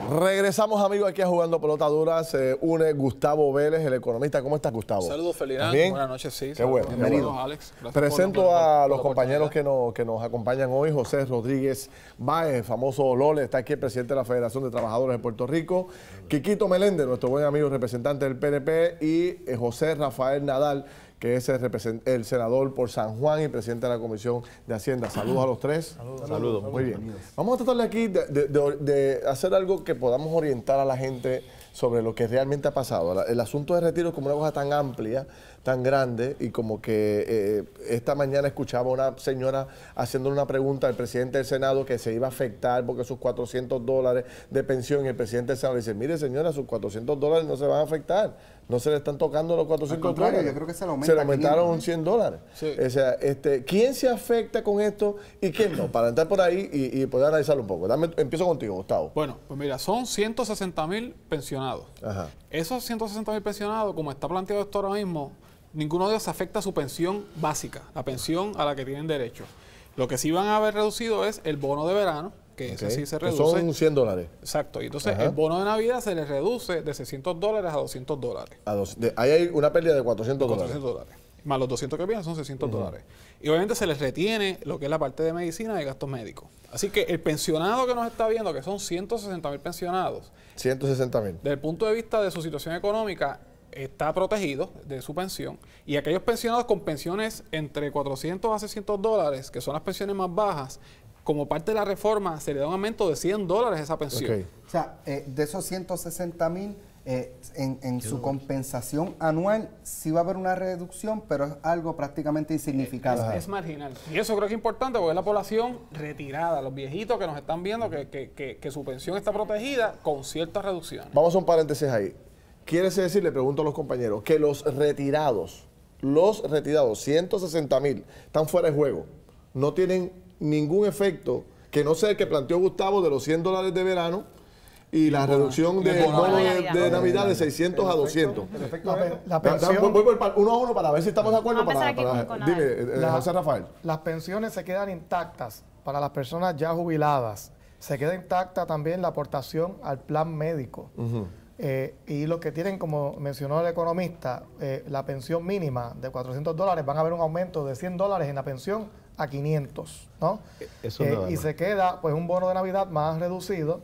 Regresamos, amigos, aquí a Jugando Pelota Dura. Se une Gustavo Vélez, el economista. ¿Cómo estás, Gustavo? Saludos, Ferdinand. Buenas noches, sí. Qué bueno. Bienvenidos, Alex. Presento a los compañeros que nos acompañan hoy. José Rodríguez Báez, el famoso Lole, está aquí el presidente de la Federación de Trabajadores de Puerto Rico. Quiquito Meléndez, nuestro buen amigo representante del PNP. Y José Rafael Nadal, que es el senador por San Juan y presidente de la Comisión de Hacienda. Saludos a los tres. Saludos. Muy bien. Vamos a tratar de aquí de hacer algo que podamos orientar a la gente sobre lo que realmente ha pasado. El asunto de retiro es como una cosa tan amplia, tan grande, y como que esta mañana escuchaba a una señora haciendo una pregunta al presidente del Senado que se iba a afectar porque sus $400 de pensión, y el presidente del Senado le dice: mire, señora, sus $400 no se van a afectar. No se le están tocando los $400. Yo creo que se lo aumentaron $100. Sí. O sea, ¿quién se afecta con esto y quién no? Para entrar por ahí y poder analizarlo un poco. Empiezo contigo, Gustavo. Bueno, pues mira, son 160,000 pensionados. Ajá. Esos 160,000 pensionados, como está planteado esto ahora mismo, ninguno de ellos afecta a su pensión básica, la pensión a la que tienen derecho. Lo que sí van a haber reducido es el bono de verano, que ese sí se reduce. Son $100. Exacto. Y entonces Ajá. el bono de Navidad se le reduce de $600 a $200. Ahí hay una pérdida de $400. $400. Más los 200 que vienen son $600. Y obviamente se les retiene lo que es la parte de medicina y gastos médicos. Así que el pensionado que nos está viendo, que son 160,000 pensionados, 160,000. desde el punto de vista de su situación económica, está protegido de su pensión. Y aquellos pensionados con pensiones entre $400 a $600, que son las pensiones más bajas, como parte de la reforma se le da un aumento de $100 a esa pensión. Okay. O sea, de esos 160,000, en su compensación anual sí va a haber una reducción, pero es algo prácticamente insignificante. Es marginal. Y eso creo que es importante porque es la población retirada, los viejitos que nos están viendo que su pensión está protegida con ciertas reducciones. Vamos a un paréntesis ahí. ¿Quiere decir, le pregunto a los compañeros, que los retirados, 160,000, están fuera de juego? No tienen ningún efecto, que no sea el que planteó Gustavo de los $100 de verano y la reducción del bono de Navidad de 600 a 200. La pensión, Voy por uno a uno para ver si estamos de acuerdo. Vamos a empezar aquí con Dime, José Rafael. las pensiones se quedan intactas para las personas ya jubiladas. Se queda intacta también la aportación al plan médico. Y los que tienen, como mencionó el economista, la pensión mínima de $400, van a ver un aumento de $100 en la pensión a 500, ¿no? Eso Y se queda pues un bono de Navidad más reducido.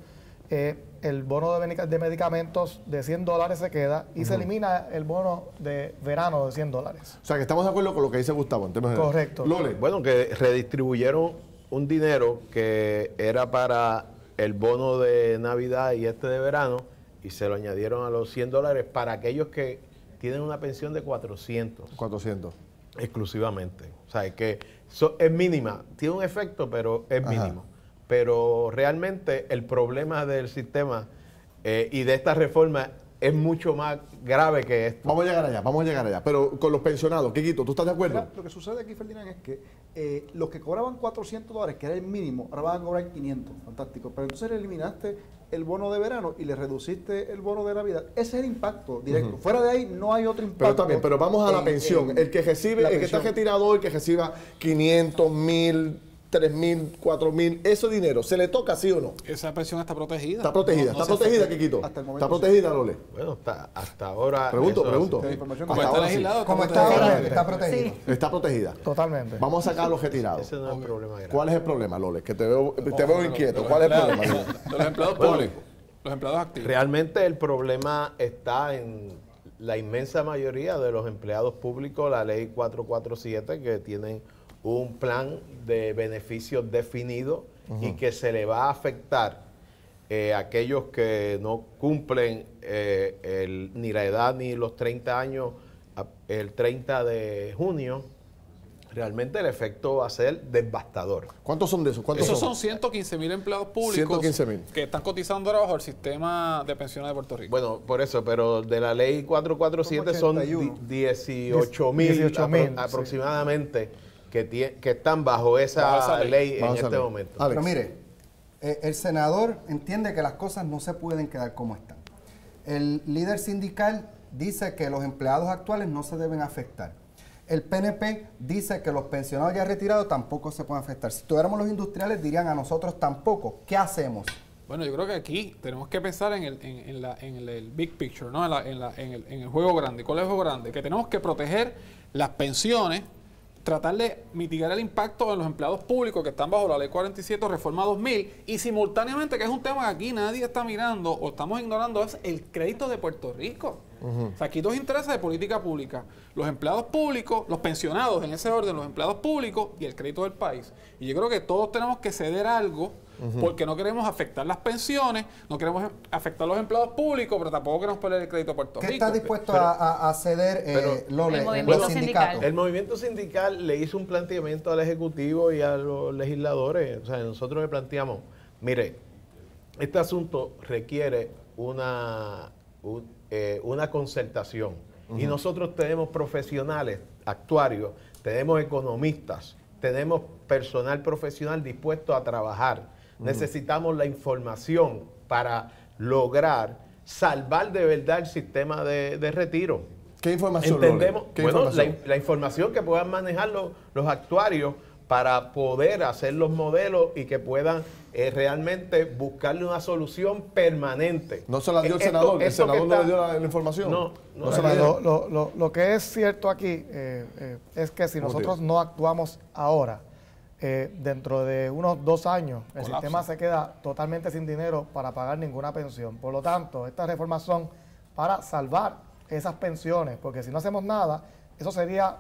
El bono de medicamentos de $100 se queda y se elimina el bono de verano de $100. O sea, que estamos de acuerdo con lo que dice Gustavo. Correcto. Lole. Bueno, que redistribuyeron un dinero que era para el bono de Navidad y este de verano y se lo añadieron a los $100 para aquellos que tienen una pensión de 400. 400. Exclusivamente. O sea, que es mínima. Tiene un efecto, pero es mínimo. Pero realmente el problema del sistema y de esta reforma es mucho más grave que esto. Vamos a llegar allá. Pero con los pensionados, Quiquito, ¿tú estás de acuerdo? Mira, lo que sucede aquí, Ferdinand, es que los que cobraban $400, que era el mínimo, ahora van a cobrar 500. Fantástico. Pero entonces le eliminaste el bono de verano y le reduciste el bono de Navidad. Ese es el impacto directo. Fuera de ahí no hay otro impacto. Pero también, pero vamos a la pensión. El que recibe, el que está retirado hoy, que reciba 500, 1,000, 3,000, 4,000, ese dinero, ¿se le toca sí o no? Esa pensión está protegida. Está protegida, está protegida, Quiquito. Hasta el momento Está protegida, Lole. Bueno, hasta ahora... Pregunto. La información Como Hasta está ahora sí. legislado, Como está está ahora, protegida. está protegido. Está protegida. Totalmente. Vamos a sacar a los retirados. Ese no es el problema grave. ¿Cuál es el problema, Lole? Que te veo inquieto. ¿Cuál es el problema? De los empleados públicos, los empleados activos. Realmente el problema está en la inmensa mayoría de los empleados públicos, la ley 447, que tienen un plan de beneficios definido y que se le va a afectar a aquellos que no cumplen ni la edad ni los 30 años el 30 de junio. Realmente el efecto va a ser devastador. ¿Cuántos son de esos? Esos son 115,000 empleados públicos 115,000. que están cotizando ahora bajo el sistema de pensiones de Puerto Rico. Bueno, por eso, pero de la ley 447 son 18,000 aproximadamente que están bajo esa ley en este momento. Alex. Pero mire, el senador entiende que las cosas no se pueden quedar como están. El líder sindical dice que los empleados actuales no se deben afectar. El PNP dice que los pensionados ya retirados tampoco se pueden afectar. Si tuviéramos los industriales dirían a nosotros tampoco. ¿Qué hacemos? Bueno, yo creo que aquí tenemos que pensar en el big picture, ¿no? En el juego grande. ¿Cuál es el juego grande? Que tenemos que proteger las pensiones, tratar de mitigar el impacto de los empleados públicos que están bajo la Ley 47, Reforma 2000, y simultáneamente, que es un tema que aquí nadie está mirando o estamos ignorando, es el crédito de Puerto Rico. O sea, aquí dos intereses de política pública: los empleados públicos, los pensionados en ese orden, los empleados públicos y el crédito del país. Y yo creo que todos tenemos que ceder algo, porque no queremos afectar las pensiones, no queremos afectar a los empleados públicos, pero tampoco queremos perder el crédito de Puerto Rico. ¿Qué está dispuesto a ceder Lole, el movimiento los sindicatos? El movimiento sindical le hizo un planteamiento al Ejecutivo y a los legisladores. O sea, nosotros le planteamos, mire, este asunto requiere una concertación. Y nosotros tenemos profesionales, actuarios, tenemos economistas, tenemos personal profesional dispuesto a trabajar. Necesitamos la información para lograr salvar de verdad el sistema de retiro. ¿Qué información? Entendemos, ¿Qué bueno, información? la información que puedan manejar los actuarios para poder hacer los modelos y que puedan realmente buscarle una solución permanente. ¿No se la dio el senador? ¿El senador no le dio la información? No se la dio. Lo que es cierto aquí es que si nosotros no actuamos ahora, dentro de unos 2 años, el sistema se queda totalmente sin dinero para pagar ninguna pensión. Por lo tanto, estas reformas son para salvar esas pensiones, porque si no hacemos nada, eso sería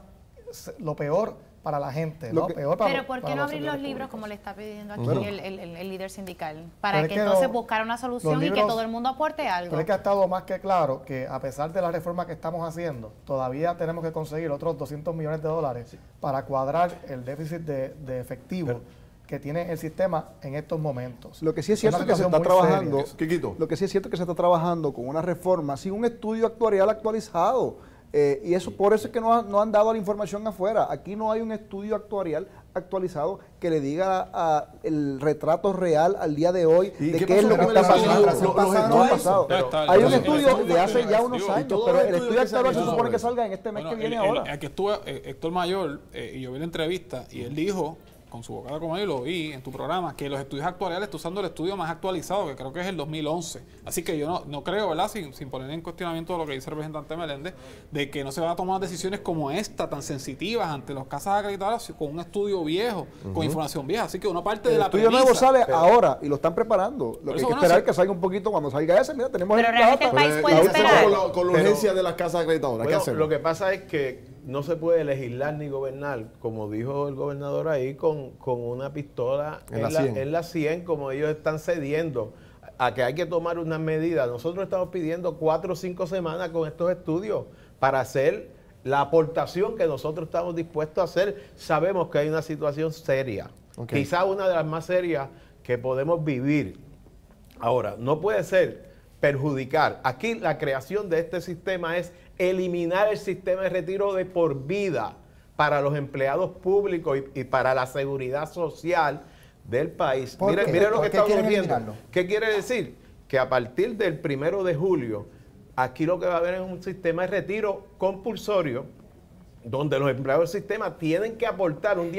lo peor para la gente, ¿no? Peor para Pero ¿por qué para no los abrir los servidores libros públicos. como le está pidiendo aquí Bueno. el líder sindical? Pero Para es que que entonces los buscar una solución y que libros- todo el mundo aporte algo. Pero es que ha estado más que claro que a pesar de la reforma que estamos haciendo, todavía tenemos que conseguir otros $200 millones para cuadrar el déficit de efectivo que tiene el sistema en estos momentos. Lo que sí es cierto una es que se está situación muy trabajando, seria. Quiquito. lo que sí es cierto es que se está trabajando con una reforma sin un estudio actuarial actualizado. Y eso por eso es que no han dado la información afuera. Aquí no hay un estudio actuarial actualizado que le diga el retrato real al día de hoy ¿Y de qué qué es pasó lo que con está el estudio? pasando. Los No ha estudios. pasado. Pero- Hay un pero- estudio pero- de hace ya unos pero- años, todos pero los el estudios estudio que se han actual se hecho supone que sobre salga en este mes que viene Bueno, ahora. aquí estuvo Héctor Mayor y yo vi la entrevista y él dijo, con su boca como yo lo vi en tu programa, que los estudios actuariales está usando el estudio más actualizado, que creo que es el 2011. Así que yo no creo, ¿verdad? Sin poner en cuestionamiento lo que dice el representante Meléndez, de que no se van a tomar decisiones como esta, tan sensitivas ante las casas acreditadas con un estudio viejo, con información vieja. Así que una parte de El la estudio nuevo premisa- sale ahora y lo están preparando. Lo que hay eso, que bueno, esperar sí. es que salga un poquito cuando salga ese. Mira, tenemos Pero el realmente data. el país puede ¿qué hacemos esperar. con la urgencia de las casas acreditadoras? ¿Qué Bueno, hacemos? lo que pasa es que no se puede legislar ni gobernar, como dijo el gobernador ahí, con una pistola en la 100, como ellos están cediendo a que hay que tomar unas medidas. Nosotros estamos pidiendo 4 o 5 semanas con estos estudios para hacer la aportación que nosotros estamos dispuestos a hacer. Sabemos que hay una situación seria, quizá una de las más serias que podemos vivir. Ahora, no puede ser perjudicar. Aquí la creación de este sistema es eliminar el sistema de retiro de por vida para los empleados públicos y para la seguridad social del país. ¿Por qué? Mire lo ¿Por que qué está quieren ocurriendo. eliminarlo? ¿Qué quiere decir? Que a partir del 1 de julio, aquí lo que va a haber es un sistema de retiro compulsorio, donde los empleados del sistema tienen que aportar un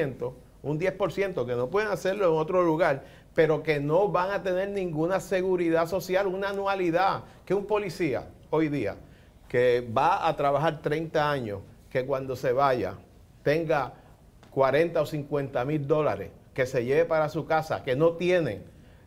10%, que no pueden hacerlo en otro lugar, pero que no van a tener ninguna seguridad social, una anualidad, que un policía hoy día, que va a trabajar 30 años, que cuando se vaya tenga 40 o 50 mil dólares, que se lleve para su casa, que no tiene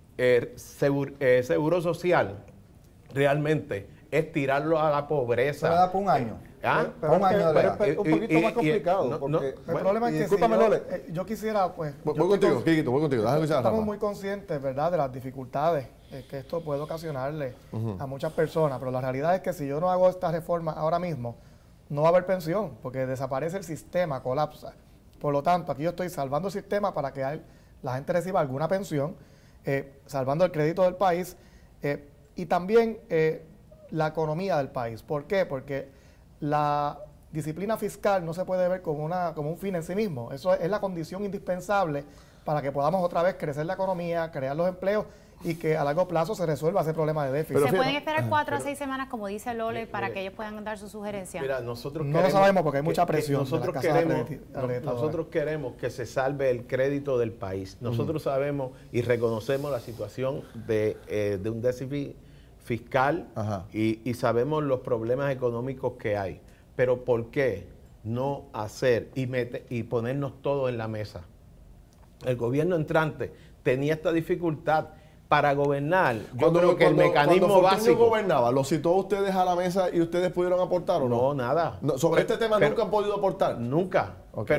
seguro social, realmente es tirarlo a la pobreza. Se le da por un año. ¿Ah? Pero un año de edad. es un poquito más complicado. Porque, El problema es que discúlpame, si yo, Lole. yo quisiera, pues... Voy yo contigo, estoy Quiquito, voy contigo. Déjame escuchar a Estamos Rafa. muy conscientes, ¿verdad?, de las dificultades que esto puede ocasionarle a muchas personas, pero la realidad es que si yo no hago esta reforma ahora mismo, no va a haber pensión, porque desaparece el sistema, colapsa. Por lo tanto, aquí yo estoy salvando el sistema para que la gente reciba alguna pensión, salvando el crédito del país y también la economía del país. ¿Por qué? Porque la disciplina fiscal no se puede ver como un fin en sí mismo. Eso es la condición indispensable para que podamos otra vez crecer la economía, crear los empleos y que a largo plazo se resuelva ese problema de déficit. Pero Se fíjate, pueden esperar 4 a 6 semanas, como dice Lole, para mire, que ellos puedan dar sus sugerencias. Mira, nosotros No lo sabemos porque hay mucha presión de las nosotros casas queremos, acreditadoras. nosotros queremos que se salve el crédito del país. Nosotros sabemos y reconocemos la situación de un déficit fiscal Ajá. y sabemos los problemas económicos que hay. Pero ¿por qué no hacer y ponernos todo en la mesa? El gobierno entrante tenía esta dificultad para gobernar. Yo creo que el mecanismo cuando Fortuño básico... gobernaba, ¿lo citó ustedes a la mesa y ustedes pudieron aportar o no? No, nada. No, sobre este tema nunca han podido aportar. Nunca. Ok.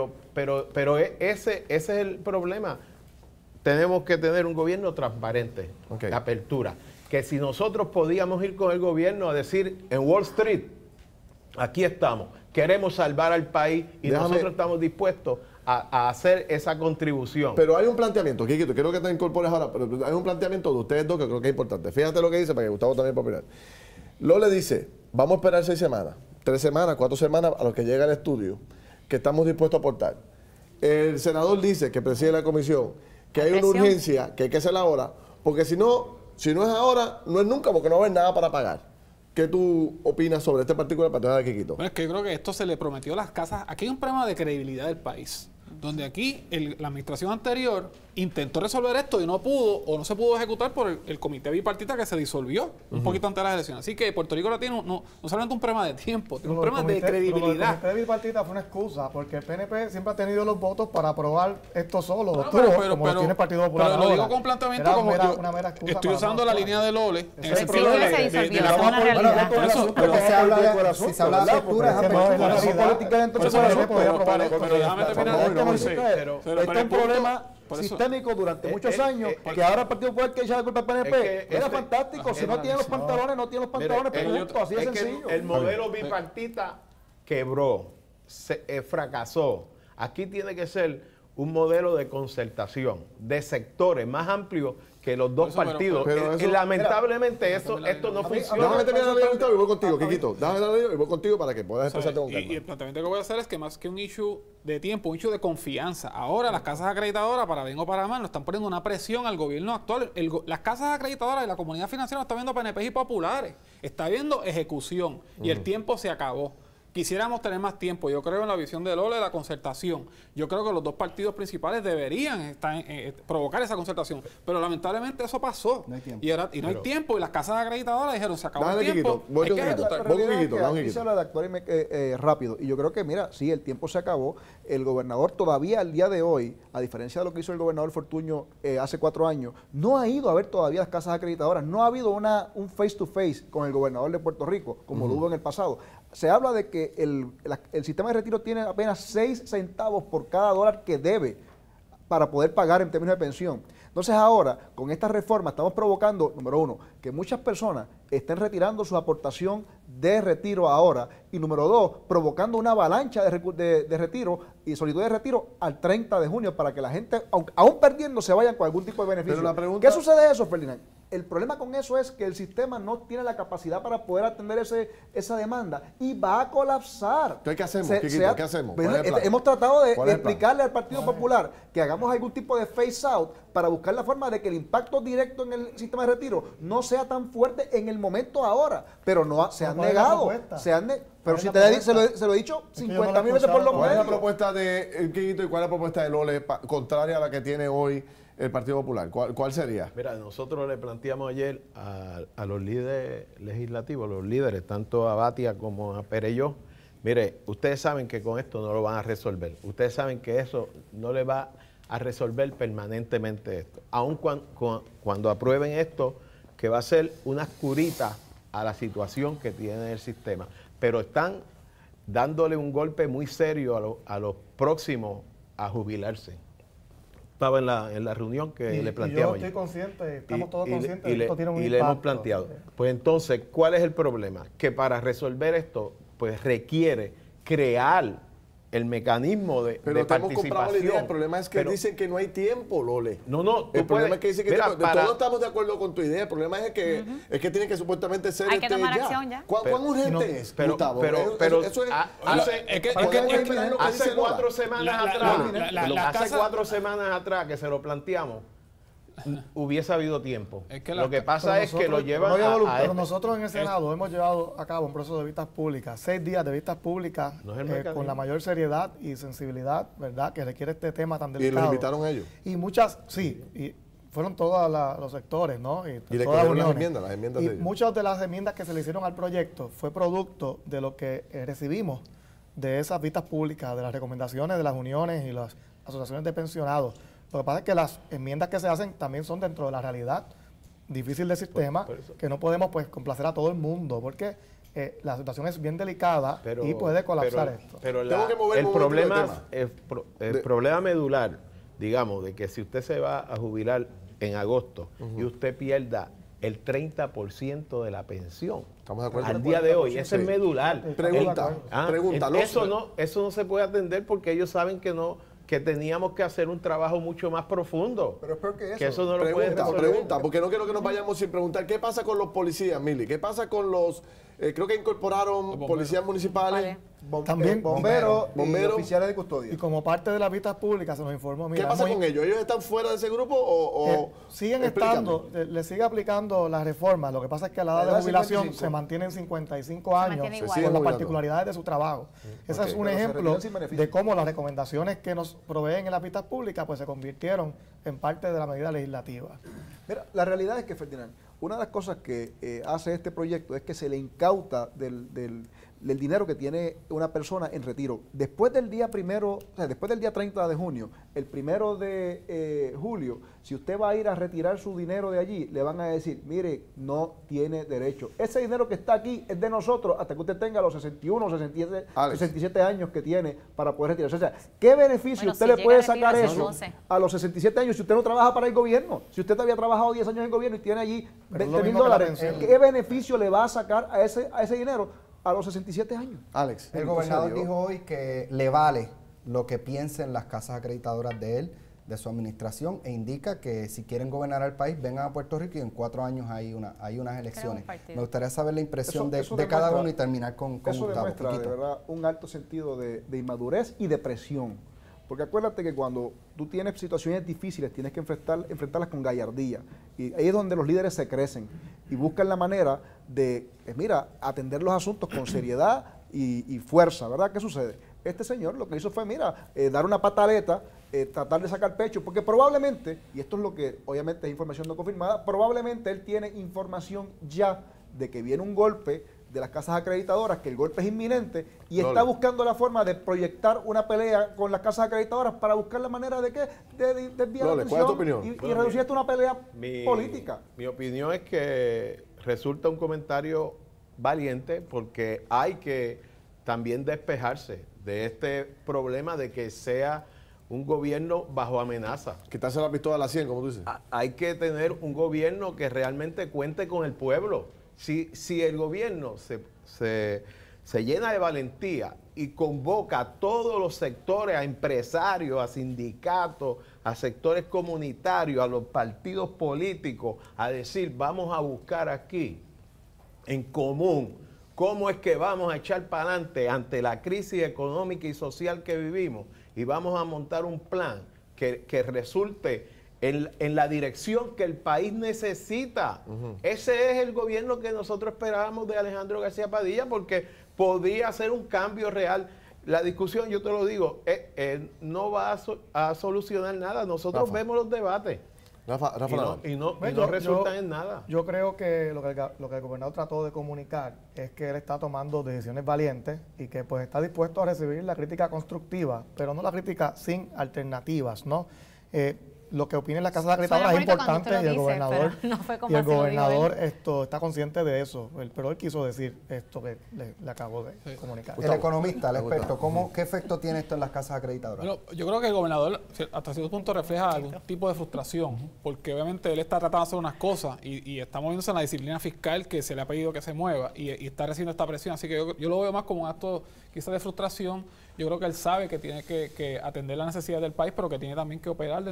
Pero ese es el problema. Tenemos que tener un gobierno transparente, Ok. de apertura. Que si nosotros podíamos ir con el gobierno a decir en Wall Street, aquí estamos, queremos salvar al país y nosotros estamos dispuestos a hacer esa contribución. Pero hay un planteamiento, Kikito, quiero que te incorpores ahora, pero hay un planteamiento de ustedes dos que creo que es importante. Fíjate lo que dice para que Gustavo también pueda opinar. Lole dice, vamos a esperar 6 semanas, 3 semanas, 4 semanas a lo que llega el estudio, que estamos dispuestos a aportar. El senador dice, que preside la comisión, que hay una Presión. urgencia, que hay que hacerla ahora, porque si no es ahora, no es nunca, porque no va a haber nada para pagar. ¿Qué tú opinas sobre este particular patrón de Kikito? Bueno, es que yo creo que esto se le prometió a las casas. Aquí hay un problema de credibilidad del país, donde aquí la administración anterior intentó resolver esto y no pudo o no se pudo ejecutar por el comité bipartita que se disolvió un poquito antes de las elecciones. Así que Puerto Rico ahora tiene no solamente un problema de tiempo, tiene un problema de credibilidad. El comité bipartita fue una excusa, porque el PNP siempre ha tenido los votos para aprobar esto solo, Bueno, como lo tiene el Partido Popular pero lo ahora. digo con planteamiento Era como una mera excusa estoy para usando no la actuar. línea de Lole en ese Sí, problema que se de disolvió, la eso es una realidad. Por eso, Pero se habla de, si se habla de apertura, es porque no es apertura. la realidad. política dentro Por de eso eso, no podía aprobar esto. pero déjame terminar. Pero pero está el un punto- problema por eso- sistémico durante muchos años, que ahora el Partido Popular que echa la culpa al PNP. Es que Era este- fantástico. Si no tiene los pantalones, no tiene los pantalones, Mire, punto. Así de es que sencillo. el modelo bipartita quebró, fracasó. Aquí tiene que ser un modelo de concertación, de sectores más amplios que los dos Por eso, partidos. pero eso- Lamentablemente esto no funciona. Déjame terminar la línea, Gustavo, y voy contigo, Kikito. Déjame terminar la línea y voy contigo para que puedas ¿sabes? expresarte con Y el calma. planteamiento que voy a hacer es que más que un issue de tiempo, un issue de confianza. Ahora las casas acreditadoras, para bien o para mal, nos están poniendo una presión al gobierno actual. Las casas acreditadoras y la comunidad financiera no está viendo PNP y populares. Está viendo ejecución y el tiempo se acabó. Quisiéramos tener más tiempo. Yo creo en la visión de Lole de la concertación. Yo creo que los dos partidos principales deberían provocar esa concertación. Pero lamentablemente eso pasó. No hay tiempo. Y no hay tiempo. Y las casas acreditadoras dijeron, se acabó Dale, el tiempo. Kikito. Voy hay con que Kikito. ejecutar. Voy con realidad es Kikito, que dame aquí Kikito. se habla de actuar rápido. Y yo creo que, mira, sí, el tiempo se acabó. El gobernador todavía al día de hoy, a diferencia de lo que hizo el gobernador Fortuño hace 4 años, no ha ido a ver todavía las casas acreditadoras. No ha habido un face to face con el gobernador de Puerto Rico, como lo hubo en el pasado. Se habla de que el sistema de retiro tiene apenas 6 centavos por cada dólar que debe para poder pagar en términos de pensión. Entonces ahora, con esta reforma, estamos provocando, número 1, que muchas personas estén retirando su aportación de retiro ahora, y número 2, provocando una avalancha de retiro y solicitud de retiro al 30 de junio para que la gente, aún perdiendo, se vayan con algún tipo de beneficio. Pero la pregunta- ¿Qué sucede eso, Ferdinand? El problema con eso es que el sistema no tiene la capacidad para poder atender esa demanda y va a colapsar. Entonces, ¿qué hacemos, Kikito? ¿Qué hacemos? ¿Cuál es el plan? Hemos tratado de ¿Cuál es el plan? explicarle al Partido Popular que hagamos algún tipo de phase out para buscar la forma de que el impacto directo en el sistema de retiro no sea tan fuerte en el momento ahora. Pero no se han ¿Cuál es la negado. propuesta? Pero ¿Cuál si es la propuesta? se lo he dicho Es que yo no 50 la he mil veces por lo escuchado. ¿Cuál es la menos. propuesta de Kikito y cuál es la propuesta de Lole contraria a la que tiene hoy el Partido Popular? ¿Cuál sería? Mira, nosotros le planteamos ayer a los líderes legislativos, los líderes, tanto a Batia como a Perelló, mire, ustedes saben que con esto no lo van a resolver. Ustedes saben que eso no le va a resolver permanentemente esto. Aun cuando aprueben esto, que va a ser una curita a la situación que tiene el sistema. Pero están dándole un golpe muy serio a los próximos a jubilarse. Estaba en la reunión que le planteamos. Y yo estoy consciente, estamos Y- todos y- conscientes y de que esto tiene un y impacto. le hemos planteado. Pues entonces, ¿cuál es el problema? Que para resolver esto, pues requiere crear el mecanismo de Pero estamos comprando la idea. participación. El problema es que Pero- dicen que no hay tiempo, Lole. No, no, tú El problema puedes- es que dicen que mira, todos estamos de acuerdo con tu idea. El problema es que tienen que supuestamente ser Hay que tomar acción ya. ¿Cuán urgente es, pero, Gustavo? pero eso es, es que- hace 4 semanas atrás, las hace casas- 4 semanas atrás que se lo planteamos, hubiese habido tiempo. Es que lo que pasa es que lo llevan no había voluntad. a Pero nosotros en el Senado hemos llevado a cabo un proceso de vistas públicas, 6 días de vistas públicas, No es el mecanismo. con la mayor seriedad y sensibilidad, ¿verdad?, que requiere este tema tan ¿Y delicado. los invitaron ellos? Y muchas, sí, y fueron todos los sectores, ¿no? ¿Y le todas cogieron las uniones. enmiendas Y de ellos? muchas de las enmiendas que se le hicieron al proyecto fue producto de lo que recibimos de esas vistas públicas, de las recomendaciones de las uniones y las asociaciones de pensionados. Lo que pasa es que las enmiendas que se hacen también son dentro de la realidad difícil del sistema, que no podemos pues complacer a todo el mundo, porque la situación es bien delicada y puede colapsar esto. Pero Tengo que moverme el un momento problema, del tema. el problema medular, digamos, de que si usted se va a jubilar en agosto y usted pierda el 30% de la pensión. ¿Estamos de acuerdo? Al día de hoy, ese Sí. es medular. Pregunta, Eso no se puede atender porque ellos saben que teníamos que hacer un trabajo mucho más profundo. Pero es peor que eso. Que eso no lo pueden resolver. Pregunta, porque no quiero que nos vayamos sin preguntar. ¿Qué pasa con los policías, Mili? ¿Qué pasa con los, creo que incorporaron policías municipales? También bomberos y bomberos. oficiales de custodia. Y como parte de las vistas públicas se nos informó, mira, ¿Qué pasa con ellos? ¿Ellos están fuera de ese grupo o siguen explícame? estando, le sigue aplicando las reformas. Lo que pasa es que la edad de jubilación se mantiene en 55 años mantiene igual. con siguen las jubilando. particularidades de su trabajo. Ese Ok. es un Pero se ejemplo retiran sin beneficio. de cómo las recomendaciones que nos proveen en las vistas públicas pues se convirtieron en parte de la medida legislativa. Mira, la realidad es que, Ferdinand, una de las cosas que hace este proyecto es que se le incauta del dinero que tiene una persona en retiro. Después del día primero, o sea, después del día 30 de junio, el 1 de julio, si usted va a ir a retirar su dinero de allí, le van a decir, mire, no tiene derecho. Ese dinero que está aquí es de nosotros hasta que usted tenga los 61 o 67 años que tiene para poder retirarse. O sea, ¿qué beneficio Bueno, usted si le llega puede a retiro sacar a eso 12. a los 67 años si usted no trabaja para el gobierno? Si usted había trabajado 10 años en el gobierno y tiene allí Pero es 20 lo mil mismo que la dólares, pensión. ¿qué beneficio le va a sacar a ese dinero a los 67 años? Alex. El gobernador dijo hoy que le vale lo que piensen las casas acreditadoras de él, de su administración, e indica que si quieren gobernar al país, vengan a Puerto Rico y en 4 años hay unas elecciones. partido. Me gustaría saber la impresión Eso de cada demuestra- uno y terminar con Eso Gustavo. demuestra de Quiquito. verdad un alto sentido de inmadurez y de presión. Porque acuérdate que cuando tú tienes situaciones difíciles, tienes que enfrentarlas con gallardía. Y ahí es donde los líderes se crecen y buscan la manera de, atender los asuntos con seriedad y fuerza, ¿verdad? ¿Qué sucede? Este señor lo que hizo fue, dar una pataleta, tratar de sacar pecho, porque probablemente, y esto es lo que obviamente es información no confirmada, probablemente él tiene información ya de que viene un golpe de las casas acreditadoras, que el golpe es inminente, y está buscando la forma de proyectar una pelea con las casas acreditadoras para buscar la manera de desviar la Lole, ¿cuál es tu atención opinión? y reducir esto a una pelea política. Mi opinión es que resulta un comentario valiente porque hay que también despejarse de este problema de que sea un gobierno bajo amenaza. Quitarse la pistola a la 100, como tú dices. Hay que tener un gobierno que realmente cuente con el pueblo. Si el gobierno se llena de valentía y convoca a todos los sectores, a empresarios, a sindicatos, a sectores comunitarios, a los partidos políticos, a decir, vamos a buscar aquí en común cómo es que vamos a echar para adelante ante la crisis económica y social que vivimos y vamos a montar un plan que resulte en la dirección que el país necesita. Ese es el gobierno que nosotros esperábamos de Alejandro García Padilla porque podría hacer un cambio real. La discusión, yo te lo digo, no va a solucionar nada. Nosotros Rafa. vemos los debates Rafa Nadal. y no Bueno, resultan en nada. Yo creo que lo que el gobernador trató de comunicar es que él está tomando decisiones valientes y que pues está dispuesto a recibir la crítica constructiva, pero no la crítica sin alternativas, ¿no? Lo que opinen las casas acreditadoras es bonito cuando importante usted lo y el dice, gobernador, pero no fue como y el así lo dijo él. gobernador está consciente de eso, pero él quiso decir esto que le acabo de comunicar. El economista, el experto, ¿qué efecto tiene esto en las casas acreditadoras? Bueno, yo creo que el gobernador hasta cierto punto refleja algún tipo de frustración, porque obviamente él está tratando de hacer unas cosas y está moviéndose en la disciplina fiscal que se le ha pedido que se mueva y está recibiendo esta presión. Así que yo lo veo más como un acto quizás de frustración. Yo creo que él sabe que tiene que atender la necesidad del país, pero que tiene también que operar dentro de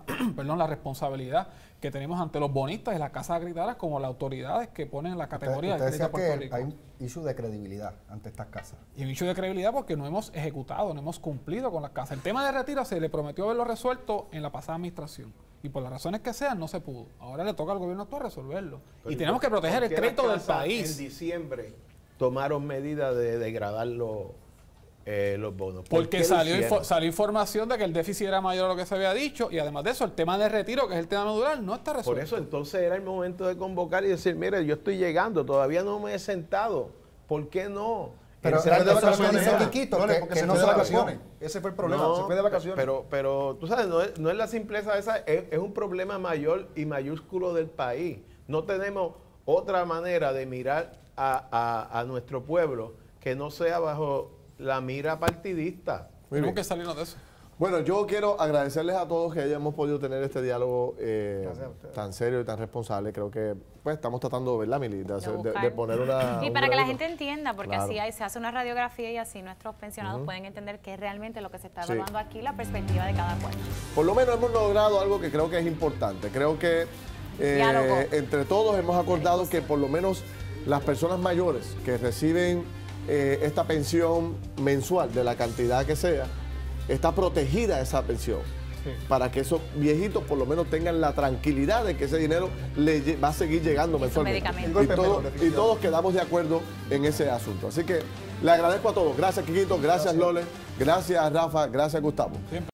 perdón, la responsabilidad que tenemos ante los bonistas y las casas acreditadas como las autoridades que ponen la categoría de Usted crédito a decía Puerto que Rico. hay un issue de credibilidad ante estas casas. Y un issue de credibilidad porque no hemos ejecutado, no hemos cumplido con las casas. El tema de retiro se le prometió haberlo resuelto en la pasada administración. Y por las razones que sean, no se pudo. Ahora le toca al gobierno actual resolverlo. Y tenemos que proteger el crédito del país. En diciembre tomaron medidas de degradar los bonos. ¿Por Porque qué lo salió hicieron? información de que el déficit era mayor a lo que se había dicho. Y además de eso, el tema de retiro, que es el tema medular, no está resuelto. Por eso entonces era el momento de convocar y decir, mire, yo estoy llegando, todavía no me he sentado. ¿Por qué no? Pero Se fue de eso es lo que vacaciones, dice ¿verdad? Quiquito, No, que porque se no fue se de lo vacaciones. Ese fue el problema, No, se fue de vacaciones. Pero tú sabes, no es la simpleza esa, es un problema mayor y mayúsculo del país. No tenemos otra manera de mirar a nuestro pueblo que no sea bajo la mira partidista. Muy Tenemos bien. que salirnos de eso. Bueno, yo quiero agradecerles a todos que hayamos podido tener este diálogo Gracias a ustedes. tan serio y tan responsable. Creo que pues estamos tratando, ¿verdad, Mili? De buscar. poner una... Y un para que la granito. gente entienda, porque Claro. así se hace una radiografía y así nuestros pensionados pueden entender qué es realmente lo que se está Sí. evaluando aquí, la perspectiva de cada cual. Por lo menos hemos logrado algo que creo que es importante. Creo que Diálogo. entre todos hemos acordado que por lo menos las personas mayores que reciben esta pensión mensual de la cantidad que sea, está protegida esa pensión. Para que esos viejitos por lo menos tengan la tranquilidad de que ese dinero va a seguir llegando mensualmente. medicamentos. Y todos quedamos de acuerdo en ese asunto. Así que le agradezco a todos. Gracias, Quiquito. Gracias, Lole. Gracias, Rafa. Gracias, Gustavo.